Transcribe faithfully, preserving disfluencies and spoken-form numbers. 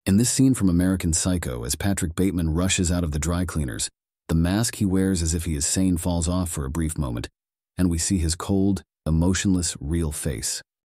In this scene from American Psycho, as Patrick Bateman rushes out of the dry cleaners, the mask he wears as if he is sane falls off for a brief moment, and we see his cold, emotionless, real face.